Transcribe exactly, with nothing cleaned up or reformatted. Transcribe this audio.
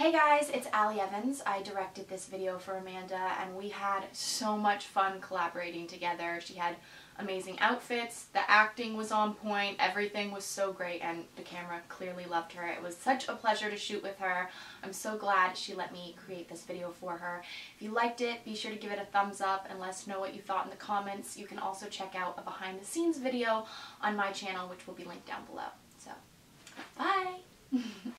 Hey guys, it's Allie Evans. I directed this video for Amanda and we had so much fun collaborating together. She had amazing outfits, the acting was on point, everything was so great, and the camera clearly loved her. It was such a pleasure to shoot with her. I'm so glad she let me create this video for her. If you liked it, be sure to give it a thumbs up and let us know what you thought in the comments. You can also check out a behind the scenes video on my channel, which will be linked down below. So, bye!